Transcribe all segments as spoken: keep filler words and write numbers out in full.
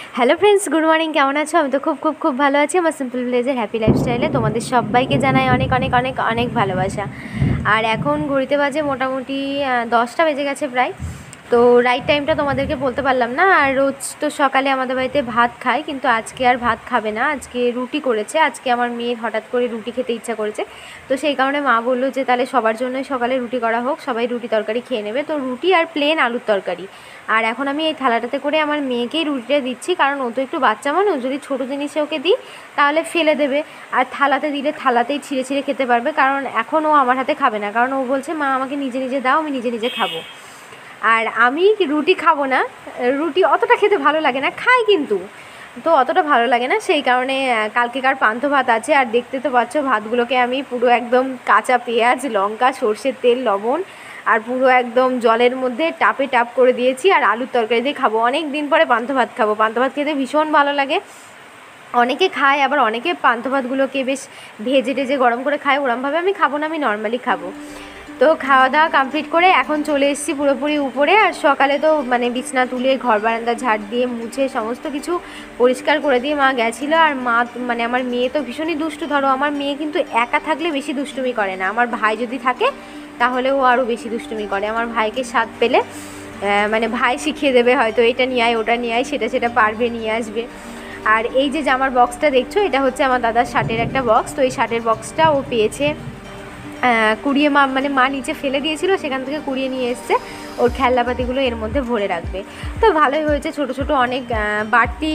Hello friends, good morning. কেমন আছো? আমি তো খুব খুব খুব ভালো আছি। আমার সিম্পল ভিলেজের হ্যাপি লাইফস্টাইলে তোমাদের সবাইকে জানাই অনেক অনেক অনেক অনেক ভালোবাসা। আর এখন ঘড়িতে বাজে মোটামুটি দশটা বেজে গেছে প্রায়। তো রাইট টাইমটা তোমাদেরকে বলতে পারলাম না। আর রোজ তো সকালে আমাদের বাড়িতে ভাত খায়, কিন্তু আজকে আর ভাত খাবে না, আজকে রুটি করেছে। আজকে আমার মেয়ের হঠাৎ করে রুটি খেতে ইচ্ছা করেছে, তো সেই কারণে মা বললো যে তাহলে সবার জন্যই সকালে রুটি করা হোক, সবাই রুটি তরকারি খেয়ে নেবে। তো রুটি আর প্লেন আলুর তরকারি। আর এখন আমি এই থালাটাতে করে আমার মেয়েকেই রুটিটা দিচ্ছি, কারণ ও তো একটু বাচ্চা মানুষ, যদি ছোটো জিনিসে ওকে দিই তাহলে ফেলে দেবে, আর থালাতে দিলে থালাতেই ছিঁড়ে ছিঁড়ে খেতে পারবে। কারণ এখন ও আমার হাতে খাবে না, কারণ ও বলছে মা আমাকে নিজে নিজে দাও, আমি নিজে নিজে খাবো। আর আমি রুটি খাবো না, রুটি অতটা খেতে ভালো লাগে না, খাই কিন্তু তো অতটা ভালো লাগে না। সেই কারণে কালকেকার পান্তা ভাত আছে। আর দেখতে তো পাচ্ছ ভাতগুলোকে আমি পুরো একদম কাঁচা পেঁয়াজ, লঙ্কা, সর্ষের তেল, লবণ আর পুরো একদম জলের মধ্যে টাপে টাপ করে দিয়েছি। আর আলুর তরকারি দিয়ে খাবো, অনেক দিন পরে পান্তা ভাত খাবো। পান্তা ভাত খেতে ভীষণ ভালো লাগে। অনেকে খায়, আবার অনেকে পান্তা ভাতগুলোকে বেশ ভেজে টেজে গরম করে খায়, ওরমভাবে আমি খাবো না, আমি নর্মালি খাবো। তো খাওয়া দাওয়া কমপ্লিট করে এখন চলে এসেছি পুরোপুরি উপরে। আর সকালে তো মানে বিছনা তুলে ঘর বারান্দা ঝাড় দিয়ে মুছে সমস্ত কিছু পরিষ্কার করে দিয়ে মা গেছিলো। আর মা মানে আমার মেয়ে তো ভীষণই দুষ্টু। ধরো আমার মেয়ে কিন্তু একা থাকলে বেশি দুষ্টুমি করে না, আমার ভাই যদি থাকে তাহলে ও আরও বেশি দুষ্টুমি করে। আমার ভাইকে সাথ পেলে মানে ভাই শিখিয়ে দেবে, হয়তো এটা নিয়ে আয়, ওটা নিয়ে আয়, সেটা সেটা পারবে, নিয়ে আসবে। আর এই যে জামার বক্সটা দেখছো, এটা হচ্ছে আমার দাদার শার্টের একটা বক্স। তো এই শার্টের বক্সটা ও পেয়েছে কুড়িয়ে, মা মানে মা নিচে ফেলে দিয়েছিল, সেখান থেকে কুড়িয়ে নিয়ে এসছে। ওর খেলনাপাতিগুলো এর মধ্যে ভরে রাখবে। তো ভালোই হয়েছে, ছোট ছোট অনেক বাড়তি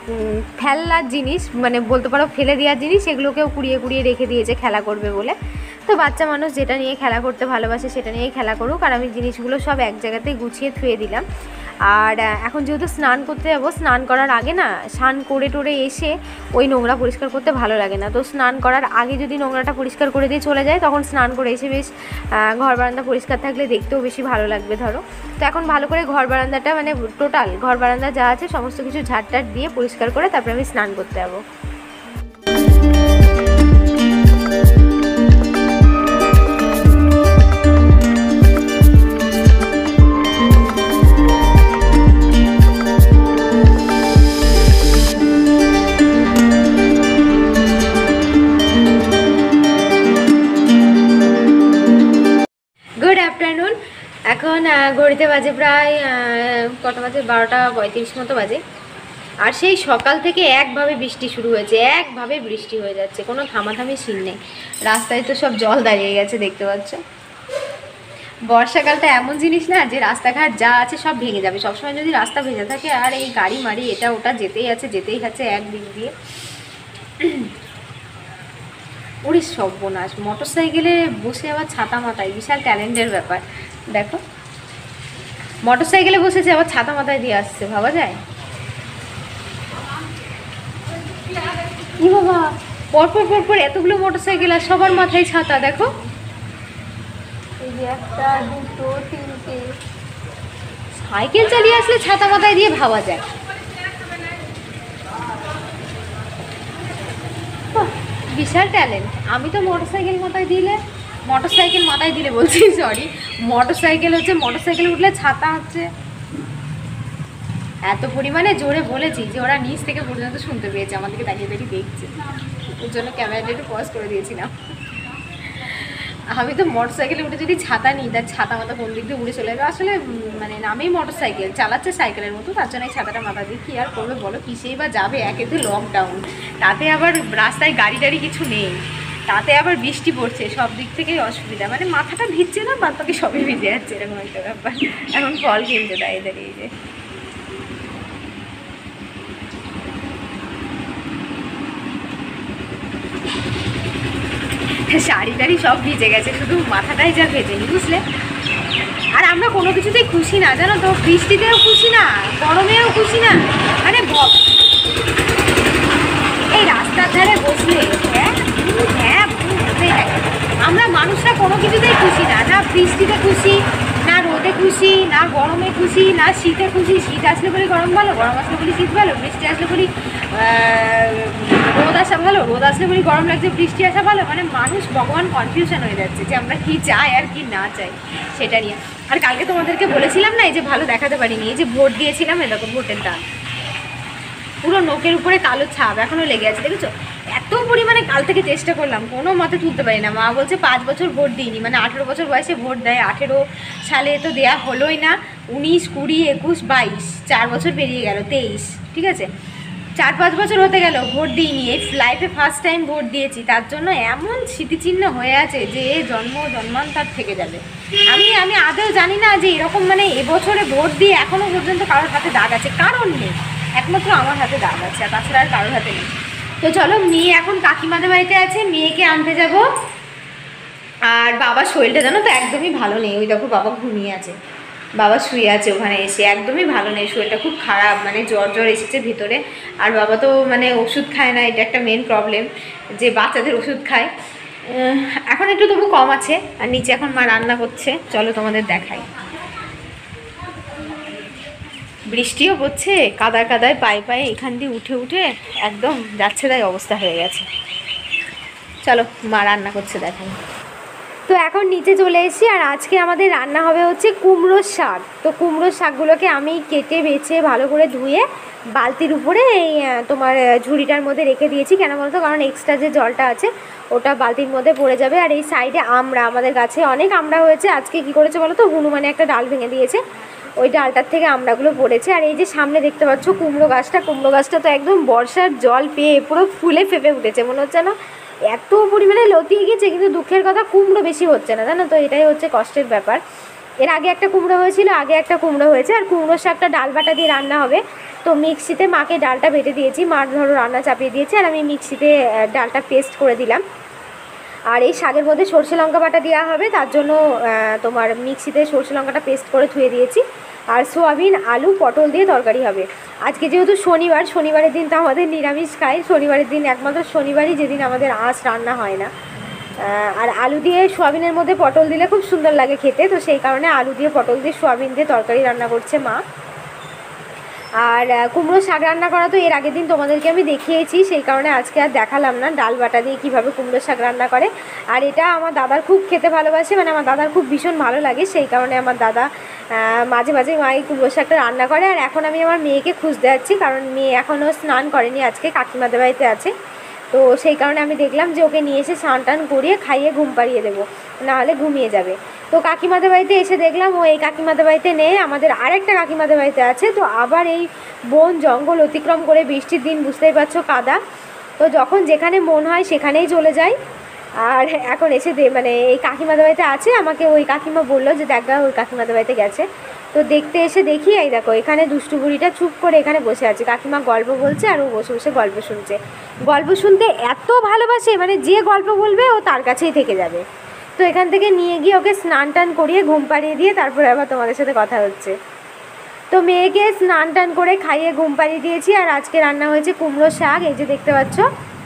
ফেলনার জিনিস, মানে বলতে পারো ফেলে দেওয়ার জিনিস, সেগুলোকেও কুড়িয়ে কুড়িয়ে রেখে দিয়েছে খেলা করবে বলে। তো বাচ্চা মানুষ যেটা নিয়ে খেলা করতে ভালোবাসে সেটা নিয়েই খেলা করুক। আর আমি জিনিসগুলো সব এক জায়গাতেই গুছিয়ে থুয়ে দিলাম। আর এখন যেহেতু স্নান করতে যাবো, স্নান করার আগে না, স্নান করে টোরে এসে ওই নোংরা পরিষ্কার করতে ভালো লাগে না। তো স্নান করার আগে যদি নোংরাটা পরিষ্কার করে দিয়ে চলে যায়, তখন স্নান করে এসে বেশ ঘর বারান্দা পরিষ্কার থাকলে দেখতেও বেশি ভালো লাগবে ধরো। তো এখন ভালো করে ঘর বারান্দাটা মানে টোটাল ঘর বারান্দা যা আছে সমস্ত কিছু ঝাড়টাট দিয়ে পরিষ্কার করে তারপরে আমি স্নান করতে যাবো। Good afternoon. এখন ঘড়িতে বাজে প্রায় কত বাজে, বারোটা পঁয়ত্রিশ মতো বাজে। আর সেই সকাল থেকে একভাবে বৃষ্টি শুরু হয়েছে, একভাবে বৃষ্টি হয়ে যাচ্ছে, কোনো থামাথামি সিন নেই। রাস্তায় তো সব জল দাঁড়িয়ে গেছে, দেখতে পাচ্ছ। বর্ষাকালটা এমন জিনিস না যে রাস্তাঘাট যা আছে সব ভেঙে যাবে। সবসময় যদি রাস্তা ভেজা থাকে আর এই গাড়ি মারি এটা ওটা যেতেই আছে যেতেই আছে একদিক দিয়ে। ওরে সর্বনাশ, মোটর সাইকেলে বসে আবার ছাতা মাথায়, বিশাল ট্যালেন্টের ব্যাপার। দেখো মোটর সাইকেলে বসেছে, আবার ছাতা মাথায় দিয়ে আসছে, ভাবা যায়? কি বাবা, পরপর পরপর এতগুলো মোটর সাইকেল আর সবার মাথায় ছাতা। দেখো এই যে একটা, দুটো, তিনটে সাইকেল চালিয়ে আসলে ছাতা মাথায় দিয়ে, ভাবা যায়? বিশাল ট্যালেন্ট। আমি তো মোটর সাইকেল মাথায় দিলে মোটর সাইকেল মাথায় দিলে বলছি সরি মোটর সাইকেল হচ্ছে, মোটর সাইকেল উঠলে ছাতা হচ্ছে। এত পরিমাণে জোরে বলেছি যে ওরা নিচ থেকে পর্যন্ত শুনতে পেয়েছে, আমাদেরকে দাঁড়িয়ে দাঁড়িয়ে দেখছে। ওর জন্য ক্যামেরাটা একটু পজ করে দিয়েছিলাম। আমি তো মোটর সাইকেলে উঠে যদি ছাতা নিই, তার ছাতা মাথা কোন দিক দিয়ে উড়ে চলে যাবে। আসলে মানে নামেই মোটর সাইকেল, চালাচ্ছে সাইকেলের মতো, তার জন্য এই ছাতাটা মাথা দিয়ে কী আর করবে বলো? কিসেই বা যাবে? একে তো লকডাউন, তাতে আবার রাস্তায় গাড়ি টাড়ি কিছু নেই, তাতে আবার বৃষ্টি পড়ছে, সব দিক থেকেই অসুবিধা। মানে মাথাটা ভিজছে না, বাদ বাকি সবই ভিজে যাচ্ছে, এরকম একটা ব্যাপার। এখন ফল কিনতে দেয় দাঁড়িয়ে যে শাড়ি টাড়ি সব ভিজে গেছে, শুধু মাথাটাই যা ভেজেনি, বুঝলে? আর আমরা কোনো কিছুতেই খুশি না, জানো তো। বৃষ্টিতেও খুশি না, গরমেও খুশি না, মানে এই রাস্তার ধারে বসলে হ্যাঁ হ্যাঁ হ্যাঁ আমরা মানুষরা কোনো কিছুতেই খুশি না। না বৃষ্টিতে খুশি, না রোদে খুশি, না গরমে খুশি, না শীতে খুশি। শীত আসলে বলি গরম ভালো, গরম আসলে বলি শীত ভালো, বৃষ্টি আসলে বলি রোদ আসা ভালো, রোদ আসলে বলি গরম লাগছে, বৃষ্টি আসা ভালো। মানে মানুষ ভগবান কনফিউশন হয়ে যাচ্ছে যে আমরা কি চাই আর কি না চাই সেটা নিয়ে। আর কালকে তোমাদেরকে বলেছিলাম না, এই যে ভালো দেখাতে পারিনি, এই যে ভোট দিয়েছিলাম, এ দেখো ভোটের দাম। পুরো নোকের উপরে কালো ছাপ এখনও লেগে আছে, দেখেছো? এত পরিমাণে কাল থেকে চেষ্টা করলাম, কোনো মতে তুলতে পারি না। মা বলছে পাঁচ বছর ভোট দিইনি, মানে আঠেরো বছর বয়সে ভোট দেয়, আঠেরো সালে তো দেয়া হলোই না, উনিশ কুড়ি একুশ বাইশ চার বছর পেরিয়ে গেল, তেইশ, ঠিক আছে, চার পাঁচ বছর হতে গেল ভোট দিইনি। এই লাইফে ফার্স্ট টাইম ভোট দিয়েছি, তার জন্য এমন স্মৃতিচিহ্ন হয়ে আছে যে জন্ম জন্মান্তর থেকে যাবে। আমি আমি আদৌ জানি না যে এরকম মানে এবছরে ভোট দিয়ে এখনও পর্যন্ত কারোর হাতে দাগ আছে, কারণ নেই, একমাত্র আমার হাতে দাগ আছে, আর তাছাড়া আর কারোর হাতে নেই। তো চলো, মেয়ে এখন কাকিমাদের বাড়িতে আছে, মেয়েকে আনতে যাব। আর বাবার শরীরটা জানো তো একদমই ভালো নেই, ওই দেখো বাবা ঘুমিয়ে আছে, বাবা শুয়ে আছে ওখানে এসে, একদমই ভালো নেই, শরীরটা খুব খারাপ, মানে জ্বর জ্বর এসেছে ভিতরে। আর বাবা তো মানে ওষুধ খায় না, এটা একটা মেন প্রবলেম, যে বাচ্চাদের ওষুধ খায়। এখন একটু তবু কম আছে। আর নিচে এখন মা রান্না করছে, চলো তোমাদের দেখাই। বৃষ্টিও পড়ছে, কাদায় কাদায় পায়ে পায়ে এখান দিয়ে উঠে উঠে একদম যাচ্ছে তাই অবস্থা হয়ে গেছে। চলো মা রান্না করছে দেখাই। তো এখন নিচে চলে এসেছি, আর আজকে আমাদের রান্না হবে হচ্ছে কুমড়োর শাক। তো কুমড়োর শাকগুলোকে আমি কেটে বেছে ভালো করে ধুয়ে বালতির উপরে এই তোমার ঝুড়িটার মধ্যে রেখে দিয়েছি। কেন বলতো, কারণ এক্সট্রা যে জলটা আছে ওটা বালতির মধ্যে পড়ে যাবে। আর এই সাইডে আমড়া, আমাদের গাছে অনেক আমড়া হয়েছে। আজকে কি করেছে বলো তো, হনুমানে একটা ডাল ভেঙে দিয়েছে, ওই ডালটার থেকে আমড়াগুলো পড়েছে। আর এই যে সামনে দেখতে পাচ্ছ কুমড়ো গাছটা, কুমড়ো গাছটা তো একদম বর্ষার জল পেয়ে পুরো ফুলে ফেপে উঠেছে, মনে হচ্ছে না এত পরিমাণে লতিয়ে গেছে। কিন্তু দুঃখের কথা, কুমড়ো বেশি হচ্ছে না, জানো তো, এটাই হচ্ছে কষ্টের ব্যাপার। এর আগে একটা কুমড়ো হয়েছিল, আগে একটা কুমড়ো হয়েছে। আর কুমড়োর শাকটা ডাল বাটা দিয়ে রান্না হবে। তো মিক্সিতে মাকে ডালটা বেটে দিয়েছি, মার ধরো রান্না চাপিয়ে দিয়েছি, আর আমি মিক্সিতে ডালটা পেস্ট করে দিলাম। আর এই শাকের মধ্যে সরষে লঙ্কা বাটা দেওয়া হবে, তার জন্য তোমার মিক্সিতে সরষে লঙ্কাটা পেস্ট করে ধুয়ে দিয়েছি। আর সোয়াবিন আলু পটল দিয়ে তরকারি হবে। আজকে যেহেতু শনিবার, শনিবারের দিন তো আমাদের নিরামিষ খাই, শনিবারের দিন একমাত্র শনিবারই যেদিন আমাদের আঁশ রান্না হয় না। আর আলু দিয়ে সোয়াবিনের মধ্যে পটল দিলে খুব সুন্দর লাগে খেতে, তো সেই কারণে আলু দিয়ে পটল দিয়ে সোয়াবিন দিয়ে তরকারি রান্না করছে মা। আর কুমড়ো শাক রান্না করা তো এর আগের দিন তোমাদেরকে আমি দেখিয়েছি, সেই কারণে আজকে আর দেখালাম না ডাল বাটা দিয়ে কীভাবে কুমড়ো শাক রান্না করে। আর এটা আমার দাদার খুব খেতে ভালোবাসে, মানে আমার দাদার খুব ভীষণ ভালো লাগে, সেই কারণে আমার দাদা মাঝে মাঝে মা এই কুমড়ো শাকটা রান্না করে। আর এখন আমি আমার মেয়েকে খুঁজতে যাচ্ছি, কারণ মেয়ে এখনও স্নান করেনি, আজকে কাকিমাদের বাড়িতে আছে। তো সেই কারণে আমি দেখলাম যে ওকে নিয়ে এসে স্নান টান করিয়ে খাইয়ে ঘুম পাড়িয়ে দেবো, নাহলে ঘুমিয়ে যাবে। তো কাকিমাদের বাড়িতে এসে দেখলাম ও এই কাকিমাদের বাড়িতে নেই, আমাদের আরেকটা কাকিমাদের বাড়িতে আছে। তো আবার এই বন জঙ্গল অতিক্রম করে, বৃষ্টির দিন বুঝতেই পারছো কাদা, তো যখন যেখানে মন হয় সেখানেই চলে যায়। আর এখন এসে দে মানে এই কাকিমাদের বাড়িতে আছে, আমাকে ওই কাকিমা বললো যে দেখা ওই কাকিমাদের বাড়িতে গেছে। তো দেখতে এসে দেখি এই দেখো এখানে দুষ্টু বুড়িটা চুপ করে এখানে বসে আছে, কাকিমা গল্প বলছে আর ও বসে বসে গল্প শুনছে। গল্প শুনতে এত ভালোবাসে, মানে যে গল্প বলবে ও তার কাছেই থেকে যাবে। তো এখান থেকে নিয়ে গিয়ে ওকে স্নান টান করিয়ে ঘুম পাড়িয়ে দিয়ে তারপরে আবার তোমাদের সাথে কথা হচ্ছে। তো মেয়েকে স্নান টান করে খাইয়ে ঘুম পাড়িয়ে দিয়েছি। আর আজকে রান্না হয়েছে কুমড়ো শাক, এই যে দেখতে পাচ্ছ,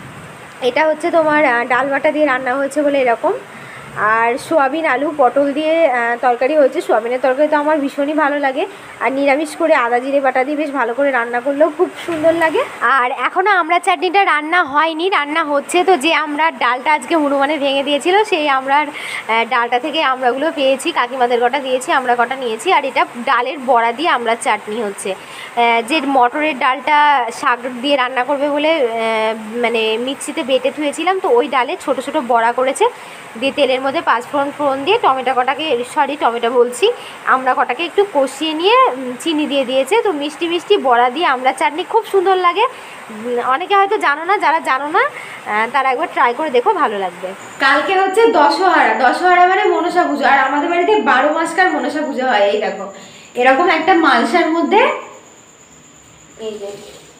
এটা হচ্ছে তোমার ডাল বাটা দিয়ে রান্না হয়েছে বলে এরকম। আর সোয়াবিন আলু পটল দিয়ে তরকারি হয়েছে। সোয়াবিনের তরকারি তো আমার ভীষণই ভালো লাগে, আর নিরামিষ করে আদা জিরে বাটা দিয়ে বেশ ভালো করে রান্না করলেও খুব সুন্দর লাগে। আর এখনও আমরা চাটনিটা রান্না হয়নি, রান্না হচ্ছে। তো যে আমরা ডালটা আজকে হনুমানে ভেঙে দিয়েছিল, সেই আমরার ডালটা থেকে আমরাগুলো পেয়েছি, কাকিমাদের কটা দিয়েছি, আমরা কটা নিয়েছি। আর এটা ডালের বড়া দিয়ে আমরা চাটনি হচ্ছে। যে মটরের ডালটা শাক দিয়ে রান্না করবে বলে মানে মিক্সিতে বেটে ধুয়েছিলাম, তো ওই ডালে ছোট ছোট বড়া করেছে, দিয়ে তেলের মধ্যে পাঁচফোড়ন ফোড়ন দিয়ে টমেটো কটাকে সরি টমেটো বলছি আমরা কটাকে একটু কষিয়ে নিয়ে চিনি দিয়ে দিয়েছে। তো মিষ্টি মিষ্টি বড়া দিয়ে আমরা চাটনি খুব সুন্দর লাগে। অনেকে হয়তো জানো না, যারা জানো না তারা একবার ট্রাই করে দেখো, ভালো লাগবে। কালকে হচ্ছে দশহারা, দশহারা মানে মনসা পুজো। আর আমাদের বাড়িতে বারো মাসকার মনসা পুজো হয়। এই দেখো এরকম একটা মালসার মধ্যে, এই যে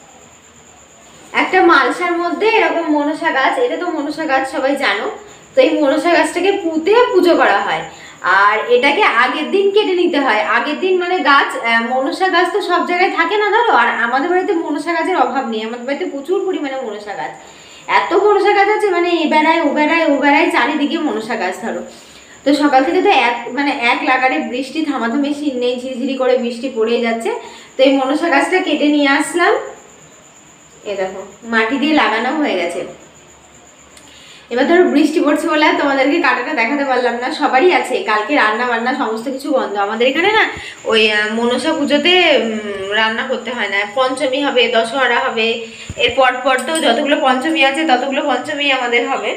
একটা মালসার মধ্যে এরকম মনসা গাছ, এটা তো মনসা গাছ সবাই জানো। তো এই মনসা গাছটাকে পুঁতে পুজো করা হয়, আর এটাকে আগের দিন কেটে নিতে হয়। আগের দিন মানে গাছ, মনসা গাছ তো সব জায়গায় থাকে না ধরো, আর আমাদের বাড়িতে মনসা গাছের অভাব নেই, আমাদের বাড়িতে প্রচুর পরিমাণে মনসা গাছ, এত মনসা গাছ আছে মানে এ বেড়ায় ও বেড়ায় ও বেড়ায় চারিদিকে মনসা গাছ ধরো। তো সকাল থেকে তো এক মানে এক লাগারে বৃষ্টি থামাথামি নেই, ঝিরিঝিরি করে বৃষ্টি পড়ে যাচ্ছে। তো এই মনসা গাছটা কেটে নিয়ে আসলাম, এ দেখো মাটি দিয়ে লাগানো হয়ে গেছে। এবার ধরো বৃষ্টি পড়ছে বলে তোমাদেরকে কাটাটা দেখাতে পারলাম না, সবারই আছে কালকে রান্না বান্না সমস্ত কিছু বন্ধ। আমাদের এখানে না ওই মনসা পুজোতে রান্না করতে হয় না, পঞ্চমী হবে, দশহরা হবে, এর পর পর তো যতগুলো পঞ্চমী আছে ততগুলো পঞ্চমী আমাদের হবে।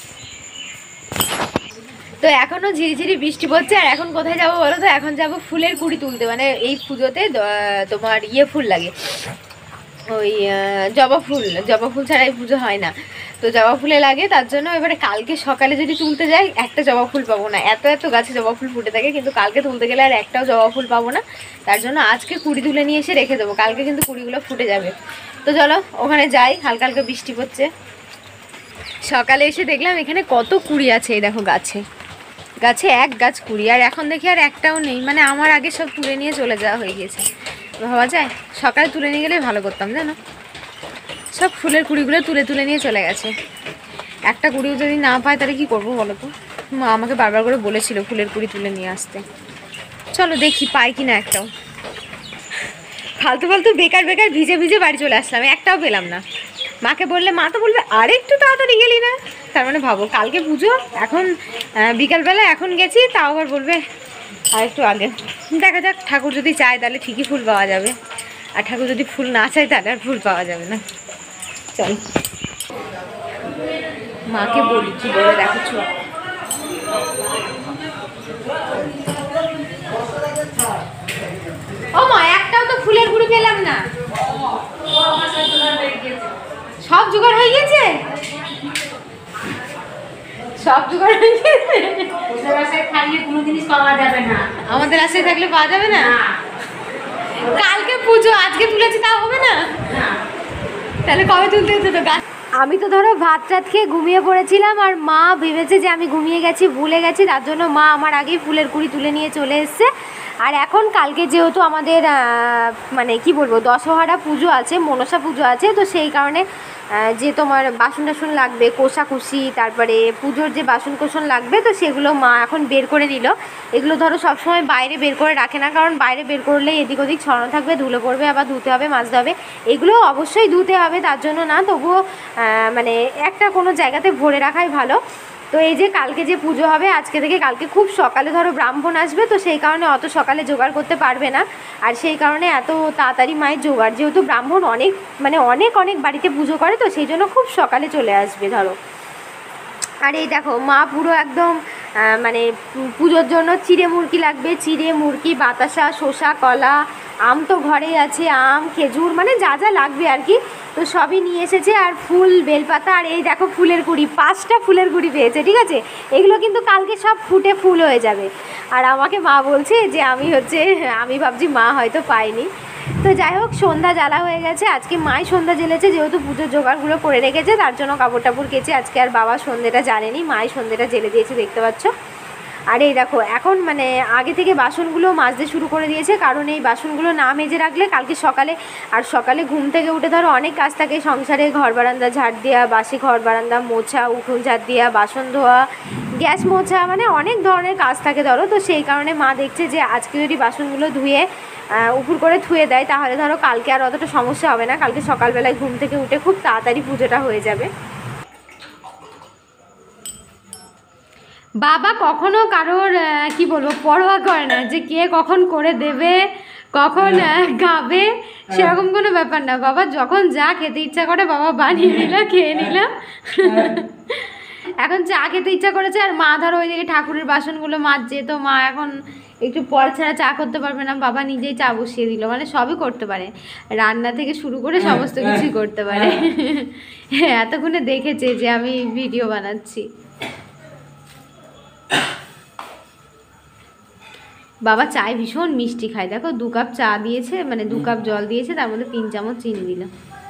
তো এখনো ঝিরিঝিরি বৃষ্টি পড়ছে, আর এখন কোথায় যাবো বলো তো? এখন যাবো ফুলের কুড়ি তুলতে, মানে এই পুজোতে তোমার ইয়ে ফুল লাগে, ওই জবা ফুল, জবা ফুল ছাড়া এই পুজো হয় না, তো জবা ফুলে লাগে, তার জন্য এবারে কালকে সকালে যদি তুলতে যাই একটা জবা ফুল পাবো না, এত এত গাছে জবা ফুল ফুটে থাকে, কিন্তু কালকে তুলতে গেলে আর একটাও জবা ফুল পাবো না, তার জন্য আজকে কুড়ি তুলে নিয়ে এসে রেখে দেবো, কালকে কিন্তু কুড়িগুলো ফুটে যাবে। তো চলো ওখানে যাই, হালকা হালকা বৃষ্টি পড়ছে। সকালে এসে দেখলাম এখানে কত কুড়ি আছে, এই দেখো গাছে গাছে এক গাছ কুড়ি, আর এখন দেখি আর একটাও নেই, মানে আমার আগে সব তুলে নিয়ে চলে যাওয়া হয়ে গেছে। ভাবা যায় সকালে তুলে নিয়ে গেলে ভালো করতাম, জানো, সব ফুলের কুড়িগুলো তুলে তুলে নিয়ে চলে গেছে। একটা কুড়িও যদি না পায় তাহলে কি করবো বলো তো? মা আমাকে বারবার করে বলেছিল ফুলের কুড়ি তুলে নিয়ে আসতে, চলো দেখি পাই কিনা একটাও। ফালতু ফালতু বেকার বেকার ভিজে ভিজে বাড়ি চলে আসলাম, একটাও পেলাম না। মাকে বললে মা তো বলবে আরে একটু তাড়াতাড়ি গেলি না, তার মানে ভাবো কালকে পুজো, এখন বিকালবেলা এখন গেছি, তাও আবার বলবে আর একটু আগে। দেখা যাক, ঠাকুর যদি চায় তাহলে ঠিকই ফুল পাওয়া যাবে, আর ঠাকুর যদি ফুল না চায় তাহলে আর ফুল পাওয়া যাবে না। চল মাকে বলি কি বলে, দেখো ছোঁয়া। ও মা একটাও তো ফুলের গুঁড়ি পেলাম না, সব জোগাড় হয়ে গেছে, সব জোগাড় হয়ে গেছে। ওদের আশায় থাকলে কোনো জিনিস পাওয়া যাবে না, আমাদের আশায় থাকলে পাওয়া যাবে না। কালকে পুজো, আজকে তুলেছি তাও হবে না, তাহলে কবে তুলতে হতো তো গাছ? আমি তো ধরো ভাত টাত খেয়ে ঘুমিয়ে পড়েছিলাম, আর মা ভেবেছে যে আমি ঘুমিয়ে গেছি, ভুলে গেছি, তার জন্য মা আমার আগেই ফুলের কুড়ি তুলে নিয়ে চলে এসছে। আর এখন কালকে যেহেতু আমাদের মানে কি বলবো দশহরা পুজো আছে, মনসা পুজো আছে, তো সেই কারণে যে তোমার বাসন টাসন লাগবে, কোষাকুষি, তারপরে পুজোর যে বাসন কোসন লাগবে, তো সেগুলো মা এখন বের করে নিল। এগুলো ধরো সবসময় বাইরে বের করে রাখে না, কারণ বাইরে বের করলে এদিক ওদিক ছড়ানো থাকবে, ধুলো পড়বে, আবার ধুতে হবে, মাজতে হবে, এগুলো অবশ্যই ধুতে হবে, তার জন্য না, তবুও মানে একটা কোনো জায়গাতে ভরে রাখাই ভালো। তো এই যে কালকে যে পুজো হবে, আজকে থেকে কালকে খুব সকালে ধরো ব্রাহ্মণ আসবে, তো সেই কারণে অত সকালে জোগাড় করতে পারবে না, আর সেই কারণে এত তাড়াতাড়ি মায়ের জোগাড়, যেহেতু ব্রাহ্মণ অনেক মানে অনেক অনেক বাড়িতে পুজো করে, তো সেই জন্য খুব সকালে চলে আসবে ধরো। আর এই দেখো মা পুরো একদম মানে পুজোর জন্য চিড়ে মুরকি লাগবে, চিড়ে মুরকি, বাতাসা, শসা, কলা, আম তো ঘরেই আছে, আম, খেজুর, মানে যা যা লাগবে আর কি, তো সবই নিয়ে এসেছে। আর ফুল, বেলপাতা, আর এই দেখো ফুলের কুড়ি, পাঁচটা ফুলের কুড়ি পেয়েছে, ঠিক আছে, এগুলো কিন্তু কালকে সব ফুটে ফুল হয়ে যাবে। আর আমাকে মা বলছে যে আমি হচ্ছে আমি ভাবছি মা হয়তো পাইনি। তো যাই হোক, সন্ধ্যা জ্বালা হয়ে গেছে, আজকে মাই সন্ধ্যা জ্বেলেছে, যেহেতু পুজোর জোগাড়গুলো করে রেখেছে, তার জন্য কাপড় টাপড় কেচে আজকে আর বাবা সন্ধ্যেটা জ্বালেনি, মাই সন্ধ্যেটা জ্বেলে দিয়েছে, দেখতে পাচ্ছ। আর এই দেখো এখন মানে আগে থেকে বাসনগুলো মাজতে শুরু করে দিয়েছে, কারণ এই বাসনগুলো না মেজে রাখলে কালকে সকালে, আর সকালে ঘুম থেকে উঠে ধরো অনেক কাজ থাকে সংসারে, ঘর বারান্দা ঝাড় দেওয়া, বাসি ঘর বারান্দা মোছা, উঠোন ঝাড় দেওয়া, বাসন ধোয়া, গ্যাস মোছা, মানে অনেক ধরনের কাজ থাকে ধরো, তো সেই কারণে মা দেখছে যে আজকে যদি বাসনগুলো ধুয়ে উপর করে ধুয়ে দেয়, তাহলে ধরো কালকে আর অতটা সমস্যা হবে না, কালকে সকালবেলায় ঘুম থেকে উঠে খুব তাড়াতাড়ি পুজোটা হয়ে যাবে। বাবা কখনো কারোর কি বলবো পরোয়া করে না, যে কে কখন করে দেবে, কখন গাবে, সেরকম কোনো ব্যাপার না, বাবা যখন যা খেতে ইচ্ছা করে বাবা বানিয়ে নিল, খেয়ে নিলাম। এখন চা খেতে ইচ্ছা করেছে, আর মা ধরো ওইদিকে ঠাকুরের বাসনগুলো মাজছে, তো মা এখন একটু পর ছাড়া চা করতে পারবে না, বাবা নিজেই চা বসিয়ে দিল, মানে সবই করতে পারে, রান্না থেকে শুরু করে সমস্ত কিছুই করতে পারে। হ্যাঁ, এতক্ষণে দেখেছে যে আমি ভিডিও বানাচ্ছি। বাবা চায় ভীষণ মিষ্টি খায়, দেখো দু কাপ চা দিয়েছে, মানে দু কাপ জল দিয়েছে, তার মধ্যে তিন চামচ চিনি দিল।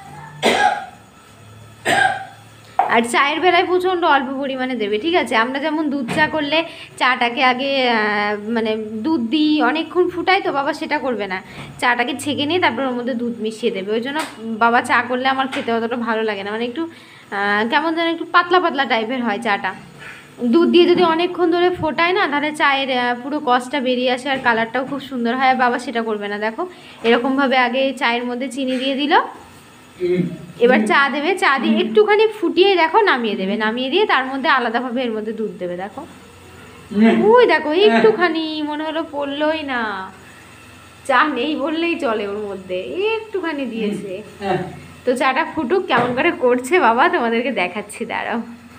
আর চায়ের বেলায় প্রচণ্ড অল্প পরিমাণে দেবে, ঠিক আছে, আমরা যেমন দুধ চা করলে চাটাকে আগে মানে দুধ দিই অনেকক্ষণ ফুটাই, তো বাবা সেটা করবে না, চাটাকে ছেঁকে নিয়ে তারপর ওর মধ্যে দুধ মিশিয়ে দেবে, ওই জন্য বাবা চা করলে আমার খেতে অতটা ভালো লাগে না, মানে একটু কেমন যেন একটু পাতলা পাতলা টাইপের হয় চাটা। দুধ দিয়ে যদি অনেকক্ষণ ধরে ফোটায় না, তাহলে চায়ের পুরো কসটা বেরিয়ে আসে, আর কালারটাও খুব সুন্দর হয়, বাবা সেটা করবে না, দেখো এরকমভাবে আগে চায়ের মধ্যে চিনি দিয়ে দিল, এবার চা দেবে, চা দিয়ে একটুখানি ফুটিয়ে দেখো নামিয়ে দেবে, নামিয়ে দিয়ে তার মধ্যে আলাদাভাবে এর মধ্যে দুধ দেবে। দেখো ওই দেখো একটুখানি মনে হলো পড়লোই না, চা নেই বললেই চলে, ওর মধ্যে একটুখানি দিয়েছে। তো চাটা ফুটুক, কেমন করে করছে বাবা তোমাদেরকে দেখাচ্ছি, দাঁড়াও।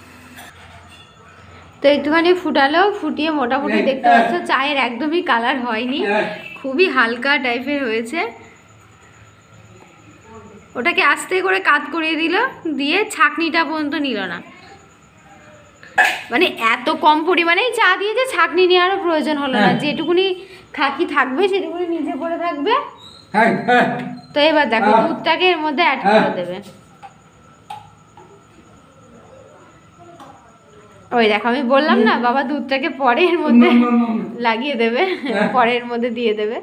তো একটুখানি ফুটালো, ফুটিয়ে মোটামুটি দেখতে পাচ্ছ চায়ের একদমই কালার হয়নি, খুবই হালকা টাইপের হয়েছে। ওটাকে আস্তে করে কাত করিয়ে দিল, দিয়ে ছাঁকনিটা পর্যন্ত নিল না, মানে এত কম পরিমাণেই চা দিয়েছে, ছাঁকনি নেওয়ারও প্রয়োজন হলো না, যেটুকুনি খাকি থাকবে সেটুকুনি নিচে পড়ে থাকবে। তো এবার দেখো দুধটাকে এর মধ্যে অ্যাড করে দেবে। ওই দেখো আমি বললাম না বাবা দুধটাকে পরে এর মধ্যে লাগিয়ে দেবে, পরে এর মধ্যে দিয়ে দেবে।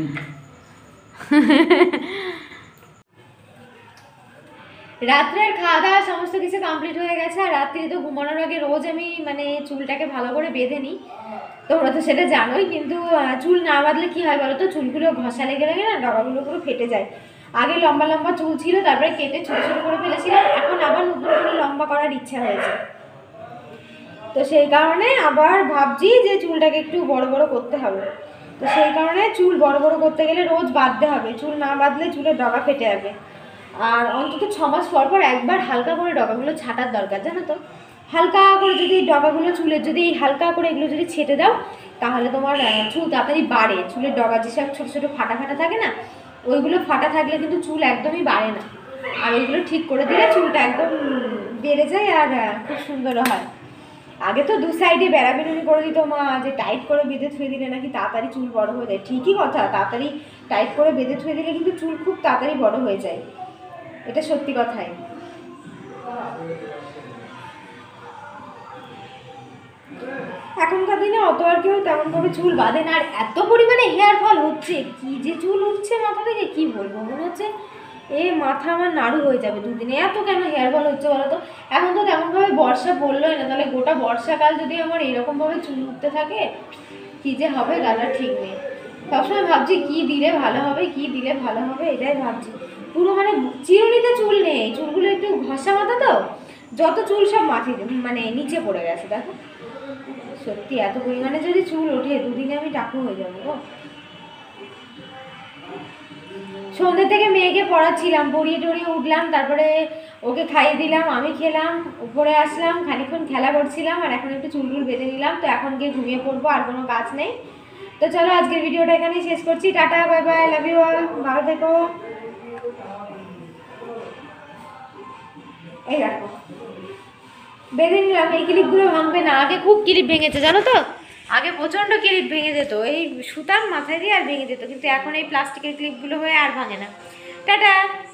রাত্রের খাওয়া দাওয়া সমস্ত কিছু কমপ্লিট হয়ে গেছে। আর রাত্রি তো ঘুমানোর আগে রোজ আমি মানে চুলটাকে ভালো করে বেঁধে নিই, তোমরা তো সেটা জানোই। কিন্তু চুল না বাঁধলে কী হয় বলো তো, চুলগুলো ঘষা লেগে লেগে না ডগাগুলো পুরো ফেটে যায়। আগে লম্বা লম্বা চুল ছিল, তারপরে কেটে ছোটো ছোটো করে ফেলেছিলাম, এখন আবার নতুন করে লম্বা করার ইচ্ছা হয়েছে। তো সেই কারণে আবার ভাবছি যে চুলটাকে একটু বড় বড় করতে হবে। তো সেই কারণে চুল বড় বড় করতে গেলে রোজ বাঁধতে হবে, চুল না বাঁধলে চুলের ডগা ফেটে যাবে। আর অন্তত ছ মাস পর পর একবার হালকা করে ডগাগুলো ছাটার দরকার, জানো তো। হালকা করে যদি ডগাগুলো চুলের যদি হালকা করে এগুলো যদি ছেটে দাও, তাহলে তোমার চুল তাড়াতাড়ি বাড়ে। চুলের ডগা যেসব ছোটো ছোটো ফাটা ফাটা থাকে না, ওইগুলো ফাটা থাকলে কিন্তু চুল একদমই বাড়ে না। আর ওইগুলো ঠিক করে দিলে চুলটা একদম বেড়ে যায় আর খুব সুন্দরও হয়। আগে তো দু সাইডে বেড়া বেরুনি করে দিত মা, যে টাইট করে বেঁধে থুয়ে দিলে নাকি তাড়াতাড়ি চুল বড় হয়ে যায়। ঠিকই কথা, তাড়াতাড়ি টাইট করে বেঁধে থুয়ে দিলে কিন্তু চুল খুব তাড়াতাড়ি বড় হয়ে যায়, এটা সত্যি কথাই। এখনকার দিনে অত আর কেউ তেমনভাবে চুল বাঁধে না। আর এত পরিমাণে হেয়ার ফল হচ্ছে, কি যে চুল উঠছে মাথা থেকে কি বলবো, মনে হচ্ছে এ মাথা আমার নাড়ু হয়ে যাবে দুদিনে, এত কেন হেয়ার ফল হচ্ছে বলো তো। এখন তো তেমনভাবে বর্ষা পড়লোই না, তাহলে গোটা বর্ষাকাল যদি আমার এরকমভাবে চুল উঠতে থাকে কী যে হবে তাহলে ঠিক নেই। সবসময় ভাবছি কী দিলে ভালো হবে, কী দিলে ভালো হবে, এটাই ভাবছি। পুরো মানে চিরুনিতে চুল নেই, চুলগুলো একটু ঘষা মাথা তো, যত চুল সব মাথায় মানে নিচে পড়ে গেছে। দেখো সত্যি এত পরিমাণে যদি চুল ওঠে দুদিনে আমি টাকু হয়ে যাবো গো। সন্ধ্যে থেকে মেয়েকে পড়াচ্ছিলাম, পড়িয়ে টড়িয়ে উঠলাম, তারপরে ওকে খাইয়ে দিলাম, আমি খেলাম, উপরে আসলাম, খানিকক্ষণ খেলা করছিলাম, আর এখন একটু চুল টুল বেঁধে নিলাম। তো এখন গিয়ে ঘুমিয়ে পড়বো, আর কোনো কাজ নেই। তো চলো আজকের ভিডিওটা এখানেই শেষ করছি। Tata, bye bye, love you all, ভালো থেকো। এই দেখো বেঁধে নিলাম, এই ক্লিপগুলো ভাঙবে না। আগে খুব ক্লিপ ভেঙেছে জানো তো, আগে প্রচণ্ড ক্লিপ ভেঙে যেত, এই সুতার মাথায় দিয়ে আর ভেঙে যেত, কিন্তু এখন এই প্লাস্টিকের ক্লিপগুলো হয়ে আর ভাঙে না। টাটা।